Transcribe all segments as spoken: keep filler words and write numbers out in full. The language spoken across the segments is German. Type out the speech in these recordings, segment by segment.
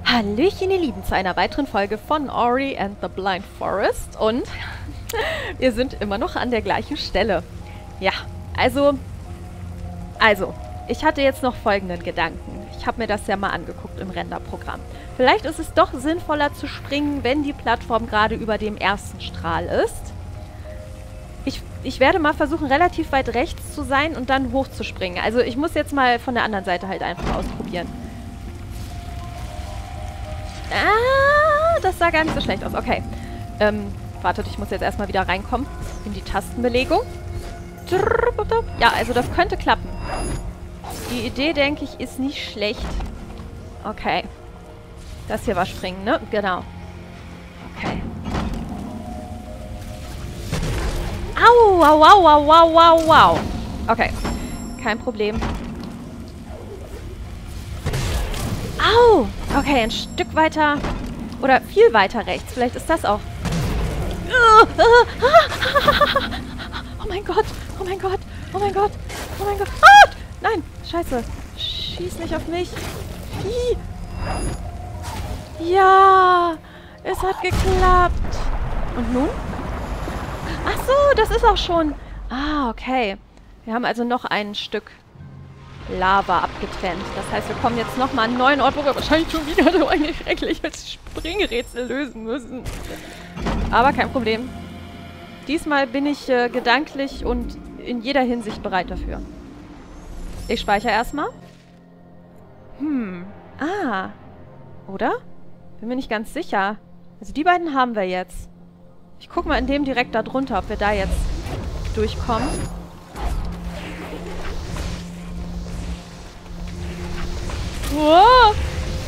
Hallöchen, ihr Lieben, zu einer weiteren Folge von Ori and the Blind Forest. Und wir sind immer noch an der gleichen Stelle. Ja, also, also, ich hatte jetzt noch folgenden Gedanken. Ich habe mir das ja mal angeguckt im Renderprogramm. Vielleicht ist es doch sinnvoller zu springen, wenn die Plattform gerade über dem ersten Strahl ist. Ich, ich werde mal versuchen, relativ weit rechts zu sein und dann hochzuspringen. Also ich muss jetzt mal von der anderen Seite halt einfach ausprobieren. Ah, das sah gar nicht so schlecht aus. Okay. Ähm, wartet, ich muss jetzt erstmal wieder reinkommen in die Tastenbelegung. Ja, also das könnte klappen. Die Idee, denke ich, ist nicht schlecht. Okay. Das hier war springen, ne? Genau. Okay. Au, au, au, au, au, au, au. Okay. Kein Problem. Au! Okay, ein Stück weiter. Oder viel weiter rechts. Vielleicht ist das auch. Oh mein Gott. Oh mein Gott. Oh mein Gott. Oh mein Gott. Ah! Nein. Scheiße. Schieß nicht auf mich. Ja. Es hat geklappt. Und nun? Ach so, das ist auch schon... Ah, okay. Wir haben also noch ein Stück Lava abgetrennt. Das heißt, wir kommen jetzt nochmal an einen neuen Ort, wo wir wahrscheinlich schon wieder so ein schreckliches Springrätsel lösen müssen. Aber kein Problem. Diesmal bin ich äh, gedanklich und in jeder Hinsicht bereit dafür. Ich speichere erstmal. Hm. Ah. Oder? Bin mir nicht ganz sicher. Also die beiden haben wir jetzt. Ich gucke mal in dem direkt da drunter, ob wir da jetzt durchkommen. Oh.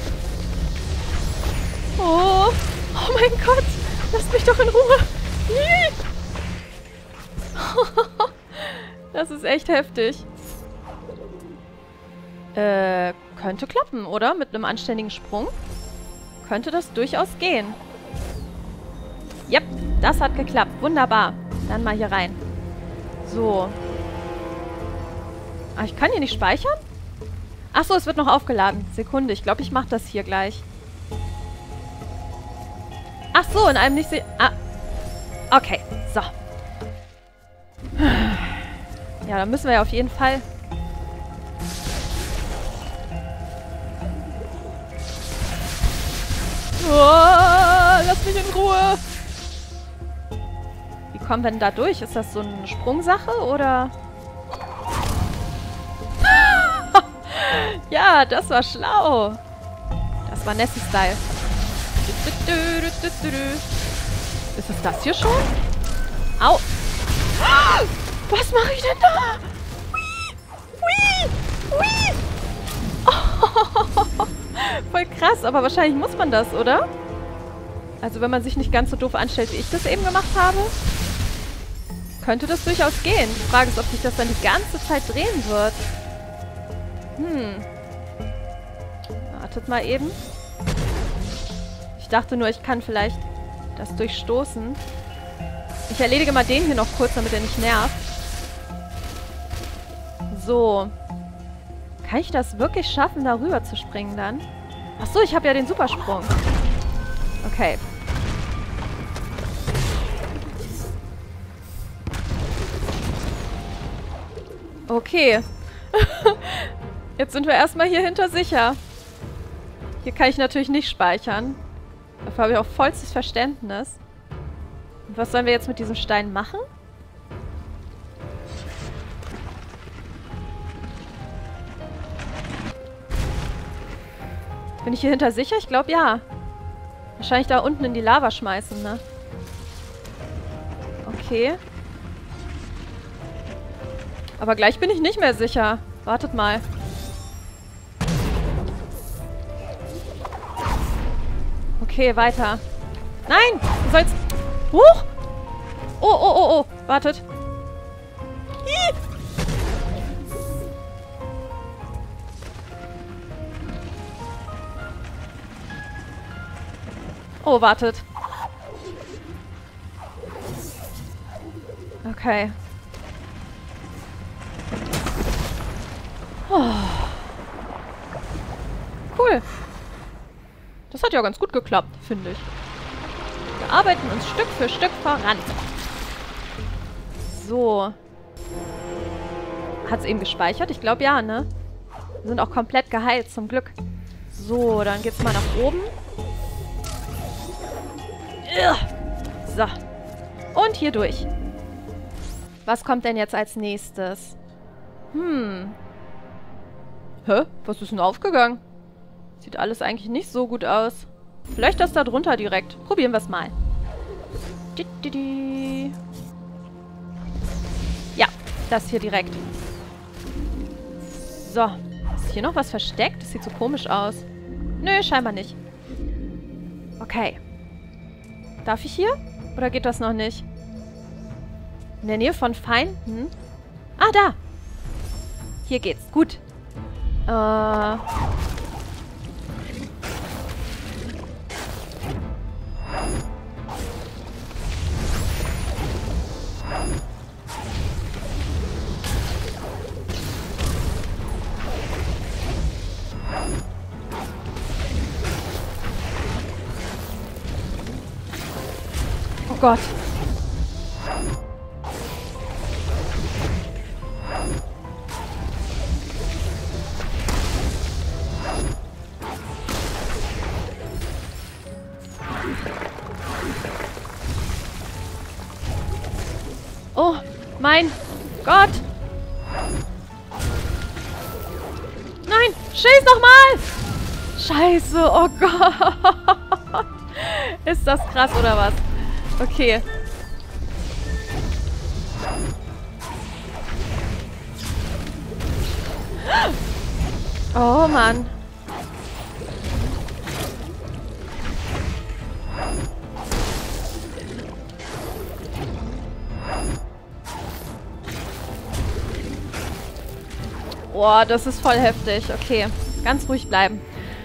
Oh. Oh mein Gott. Lasst mich doch in Ruhe. Das ist echt heftig. Äh, könnte klappen, oder? Mit einem anständigen Sprung. Könnte das durchaus gehen. Yep, das hat geklappt. Wunderbar. Dann mal hier rein. So. Ah, ich kann hier nicht speichern? Achso, es wird noch aufgeladen. Sekunde, ich glaube, ich mache das hier gleich. Ach so, in einem nicht se... Ah. Okay, so. Ja, dann müssen wir ja auf jeden Fall... Oh, lass mich in Ruhe. Wie kommen wir denn da durch? Ist das so eine Sprungsache, oder... Ja, das war schlau. Das war Nessie-Style. Ist es das hier schon? Au. Was mache ich denn da? Hui. Hui. Oh. Voll krass, aber wahrscheinlich muss man das, oder? Also wenn man sich nicht ganz so doof anstellt, wie ich das eben gemacht habe, könnte das durchaus gehen. Die Frage ist, ob sich das dann die ganze Zeit drehen wird. Hm. Wartet mal eben. Ich dachte nur, ich kann vielleicht das durchstoßen. Ich erledige mal den hier noch kurz, damit er nicht nervt. So. Kann ich das wirklich schaffen, da rüber zu springen dann? Achso, ich habe ja den Supersprung. Okay. Okay. Jetzt sind wir erstmal hier hinter sicher. Hier kann ich natürlich nicht speichern. Dafür habe ich auch vollstes Verständnis. Und was sollen wir jetzt mit diesem Stein machen? Bin ich hier hinter sicher? Ich glaube, ja. Wahrscheinlich da unten in die Lava schmeißen, ne? Okay. Aber gleich bin ich nicht mehr sicher. Wartet mal. Okay, weiter. Nein! Du sollst... Huch! Oh, oh, oh, oh. Wartet. Ih! Oh, wartet. Okay. Oh. Cool. Das hat ja ganz gut geklappt, finde ich. Wir arbeiten uns Stück für Stück voran. So. Hat es eben gespeichert? Ich glaube ja, ne? Wir sind auch komplett geheilt, zum Glück. So, dann geht's mal nach oben. So. Und hier durch. Was kommt denn jetzt als nächstes? Hm. Hä? Was ist denn aufgegangen? Sieht alles eigentlich nicht so gut aus. Vielleicht das da drunter direkt. Probieren wir es mal. Ja, das hier direkt. So. Ist hier noch was versteckt? Das sieht so komisch aus. Nö, scheinbar nicht. Okay. Darf ich hier? Oder geht das noch nicht? In der Nähe von Feinden? Ah, da! Hier geht's. Gut. Äh... Oh Gott. Oh, mein Gott. Nein, schieß noch mal. Scheiße, oh Gott. Ist das krass oder was? Okay. Oh Mann. Boah, das ist voll heftig. Okay, ganz ruhig bleiben.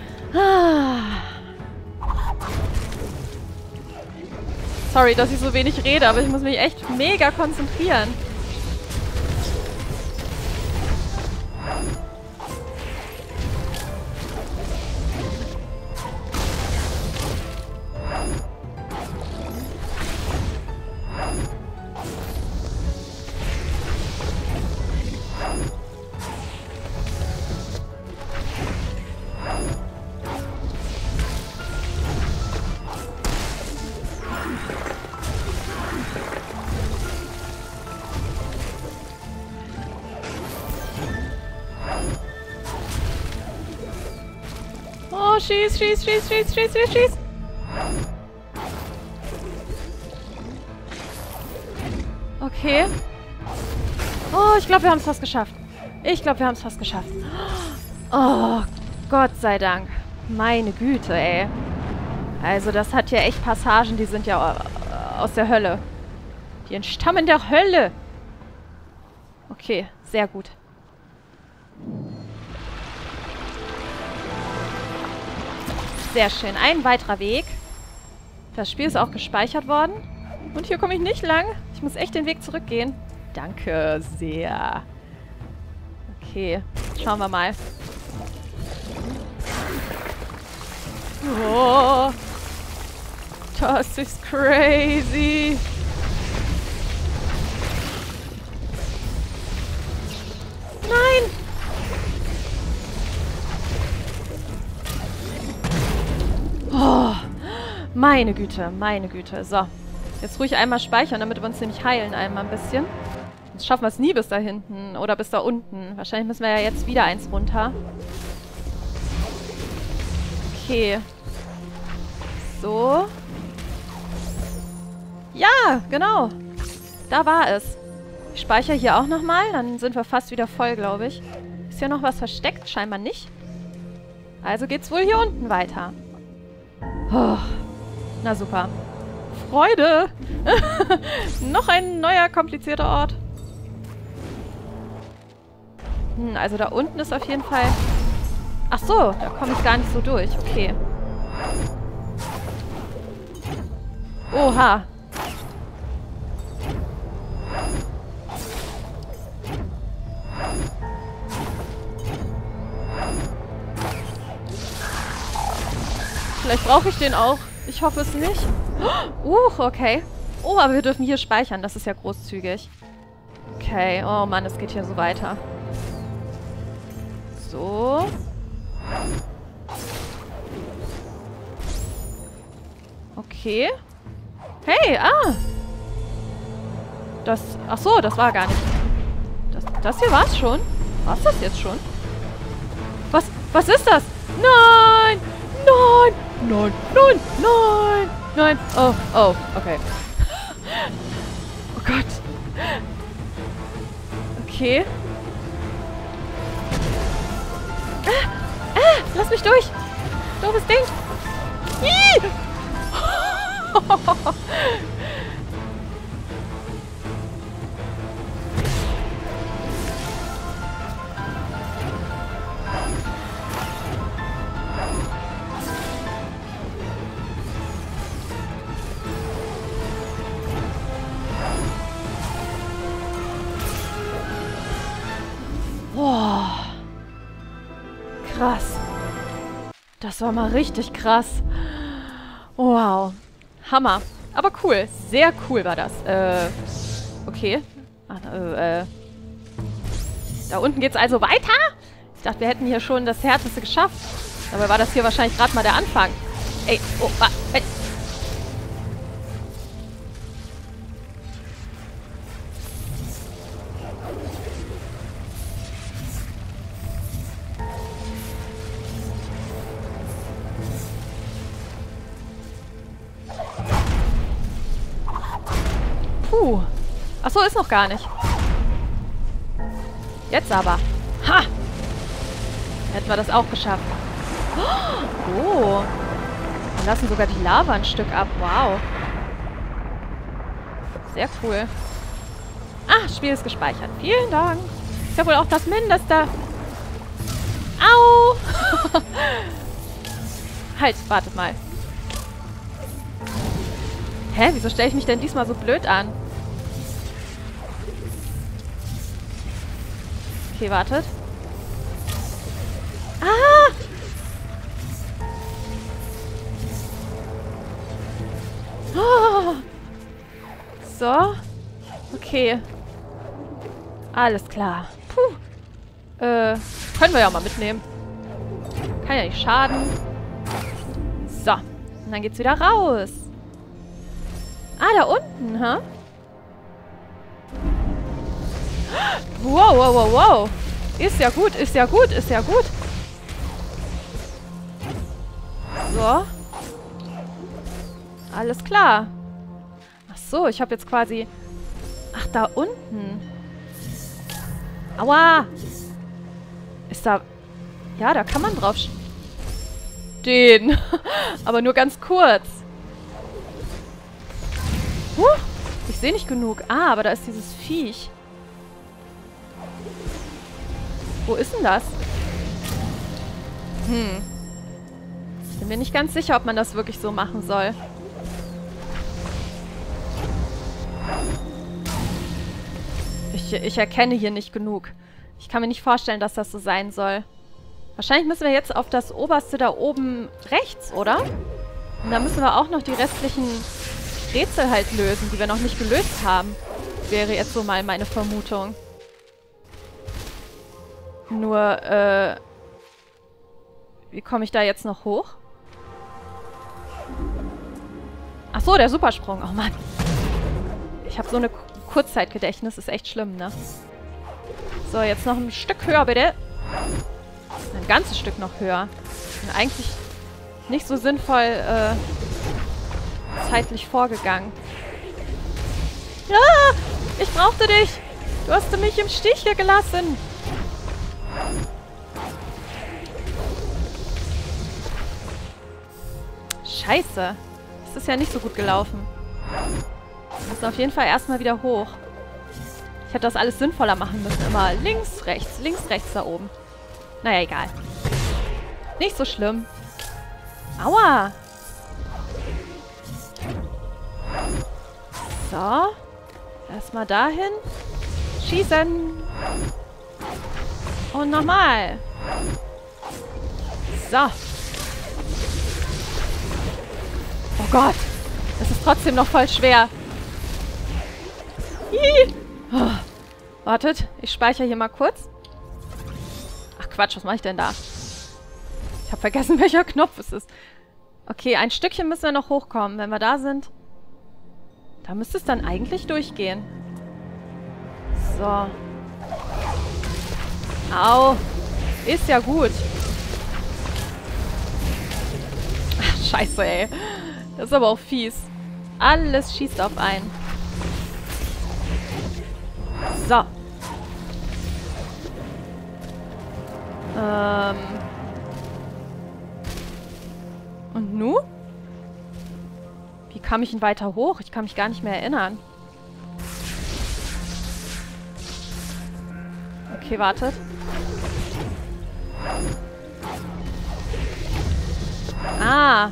Sorry, dass ich so wenig rede, aber ich muss mich echt mega konzentrieren. Oh, schieß, schieß, schieß, schieß, schieß, schieß, schieß. Okay. Oh, ich glaube, wir haben es fast geschafft. Ich glaube, wir haben es fast geschafft. Oh, Gott sei Dank. Meine Güte, ey. Also, das hat ja echt Passagen, die sind ja aus der Hölle. Die entstammen der Hölle. Okay, sehr gut. Sehr schön. Ein weiterer Weg. Das Spiel ist auch gespeichert worden. Und hier komme ich nicht lang. Ich muss echt den Weg zurückgehen. Danke sehr. Okay, schauen wir mal. Oh, das ist crazy. Nein! Oh, meine Güte, meine Güte. So, jetzt ruhig einmal speichern, damit wir uns nämlich heilen einmal ein bisschen. Sonst schaffen wir es nie bis da hinten oder bis da unten. Wahrscheinlich müssen wir ja jetzt wieder eins runter. Okay. So. Ja, genau. Da war es. Ich speichere hier auch nochmal, dann sind wir fast wieder voll, glaube ich. Ist hier noch was versteckt? Scheinbar nicht. Also geht's wohl hier unten weiter. Oh, na super. Freude! Noch ein neuer, komplizierter Ort. Hm, also da unten ist auf jeden Fall... Ach so, da komme ich gar nicht so durch. Okay. Oha. Vielleicht brauche ich den auch. Ich hoffe es nicht. Uh, okay. Oh, aber wir dürfen hier speichern. Das ist ja großzügig. Okay. Oh Mann, es geht hier so weiter. So. Okay. Hey, ah. Das, ach so, das war gar nicht. Das, das hier war's schon. War's das jetzt schon? Was, was ist das? Nein! Nein! Nein! Nein! Nein! Nein! Oh, oh, okay. Oh Gott. Okay. Ah, ah, lass mich durch! Doofes Ding! Ih! Boah. Krass. Das war mal richtig krass. Wow. Hammer. Aber cool. Sehr cool war das. Äh, okay. Ach, äh, äh. Da unten geht's also weiter? Ich dachte, wir hätten hier schon das Härteste geschafft. Dabei war das hier wahrscheinlich gerade mal der Anfang. Ey, oh, ah, ey. Puh. Achso, ist noch gar nicht. Jetzt aber. Ha! Hätten wir das auch geschafft. Oh. Wir lassen sogar die Lava ein Stück ab. Wow. Sehr cool. Ah, Spiel ist gespeichert. Vielen Dank. Ist ja wohl auch das Mindeste. Au! Halt, wartet mal. Hä, wieso stelle ich mich denn diesmal so blöd an? Okay, wartet. Ah! Oh. So. Okay. Alles klar. Puh. Äh, können wir ja mal mitnehmen. Kann ja nicht schaden. So. Und dann geht's wieder raus. Ah, da unten, hä? Wow, wow, wow, wow. Ist ja gut, ist ja gut, ist ja gut. So. Alles klar. Ach so, ich habe jetzt quasi... Ach, da unten. Aua. Ist da... Ja, da kann man drauf stehen. Aber nur ganz kurz. Huh, ich sehe nicht genug. Ah, aber da ist dieses Viech. Wo ist denn das? Hm. Bin mir nicht ganz sicher, ob man das wirklich so machen soll. Ich, ich erkenne hier nicht genug. Ich kann mir nicht vorstellen, dass das so sein soll. Wahrscheinlich müssen wir jetzt auf das oberste da oben rechts, oder? Und dann müssen wir auch noch die restlichen Rätsel halt lösen, die wir noch nicht gelöst haben. Wäre jetzt so mal meine Vermutung. Nur, äh... wie komme ich da jetzt noch hoch? Ach so, der Supersprung. Oh Mann. Ich habe so eine Kurzzeitgedächtnis. Ist echt schlimm, ne? So, jetzt noch ein Stück höher, bitte. Ein ganzes Stück noch höher. Und eigentlich nicht so sinnvoll, äh... zeitlich vorgegangen. Ja! Ich brauchte dich! Du hast mich im Stich hier gelassen! Scheiße. Das ist ja nicht so gut gelaufen. Wir müssen auf jeden Fall erstmal wieder hoch. Ich hätte das alles sinnvoller machen müssen. Immer links, rechts, links, rechts da oben. Naja, egal. Nicht so schlimm. Aua! So. Erstmal dahin. Schießen. Und nochmal. So. Gott. Es ist trotzdem noch voll schwer. Ih. Oh. Wartet, ich speichere hier mal kurz. Ach Quatsch, was mache ich denn da? Ich habe vergessen, welcher Knopf es ist. Okay, ein Stückchen müssen wir noch hochkommen. Wenn wir da sind, da müsste es dann eigentlich durchgehen. So. Au. Ist ja gut. Ach, scheiße, ey. Das ist aber auch fies. Alles schießt auf einen. So. Ähm. Und nu? Wie kam ich denn weiter hoch? Ich kann mich gar nicht mehr erinnern. Okay, wartet. Ah.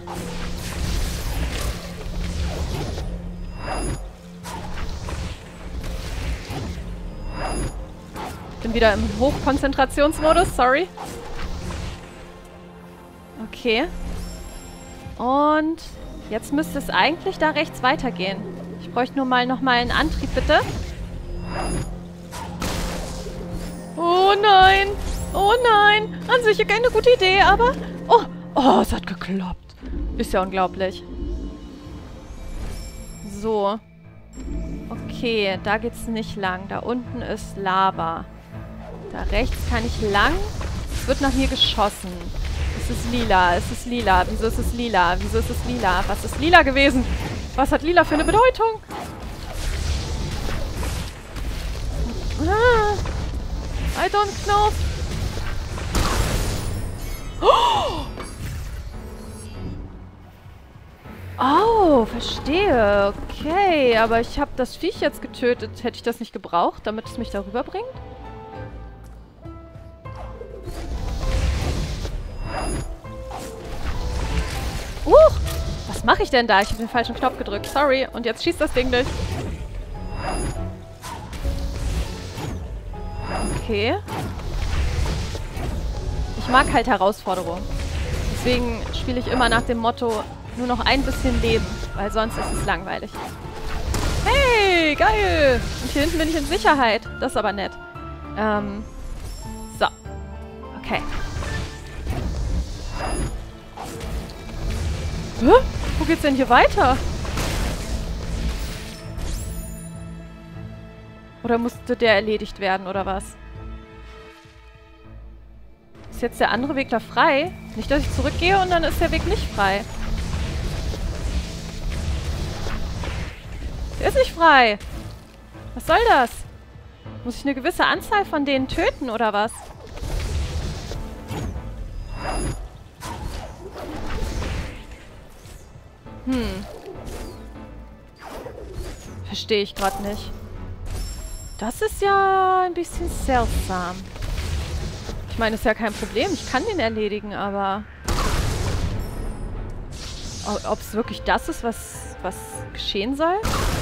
Bin wieder im Hochkonzentrationsmodus, sorry. Okay. Und jetzt müsste es eigentlich da rechts weitergehen. Ich bräuchte nur mal nochmal einen Antrieb, bitte. Oh nein! Oh nein! An sich keine gute Idee, aber... Oh, oh, es hat geklappt. Ist ja unglaublich. So. Okay, da geht's nicht lang. Da unten ist Lava. Da rechts kann ich lang. Es wird nach mir geschossen. Es ist lila, es ist lila. Wieso ist es lila? Wieso ist es lila? Was ist lila gewesen? Was hat lila für eine Bedeutung? Ah, I don't know. Oh, verstehe. Okay, aber ich habe das Viech jetzt getötet. Hätte ich das nicht gebraucht, damit es mich darüber bringt? Uh, was mache ich denn da? Ich habe den falschen Knopf gedrückt. Sorry. Und jetzt schießt das Ding nicht. Okay. Ich mag halt Herausforderungen. Deswegen spiele ich immer nach dem Motto, nur noch ein bisschen Leben, weil sonst ist es langweilig. Hey, geil! Und hier hinten bin ich in Sicherheit. Das ist aber nett. Ähm, so. Okay. Hä? Wo geht's denn hier weiter? Oder musste der erledigt werden, oder was? Ist jetzt der andere Weg da frei? Nicht, dass ich zurückgehe und dann ist der Weg nicht frei. Der ist nicht frei. Was soll das? Muss ich eine gewisse Anzahl von denen töten, oder was? Hm. Verstehe ich gerade nicht. Das ist ja ein bisschen seltsam. Ich meine, ist ja kein Problem. Ich kann den erledigen, aber... Ob es wirklich das ist, was, was geschehen soll?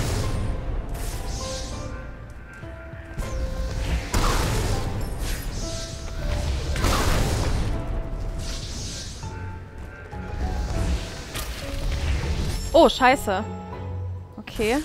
Oh, scheiße. Okay.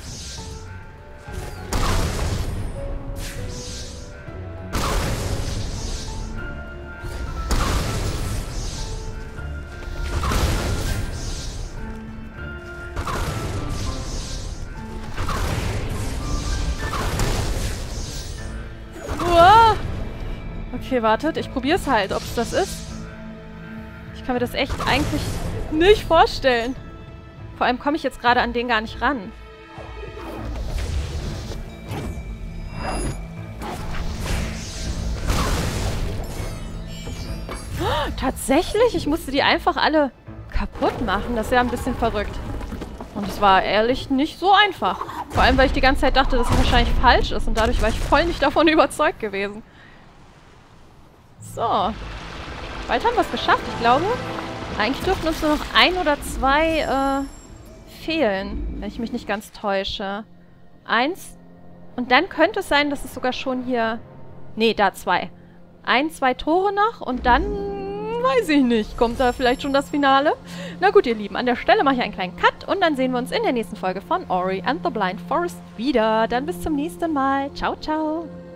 Uah. Okay, wartet. Ich probiere es halt, ob es das ist. Ich kann mir das echt eigentlich nicht vorstellen. Vor allem komme ich jetzt gerade an den gar nicht ran. Oh, tatsächlich? Ich musste die einfach alle kaputt machen. Das ist ja ein bisschen verrückt. Und es war ehrlich nicht so einfach. Vor allem, weil ich die ganze Zeit dachte, dass es wahrscheinlich falsch ist. Und dadurch war ich voll nicht davon überzeugt gewesen. So. Bald haben wir es geschafft. Ich glaube, eigentlich dürften uns nur noch ein oder zwei äh, fehlen, wenn ich mich nicht ganz täusche. Eins. Und dann könnte es sein, dass es sogar schon hier... Nee, da zwei. Ein, zwei Tore noch und dann weiß ich nicht. Kommt da vielleicht schon das Finale? Na gut, ihr Lieben, an der Stelle mache ich einen kleinen Cut und dann sehen wir uns in der nächsten Folge von Ori and the Blind Forest wieder. Dann bis zum nächsten Mal. Ciao, ciao.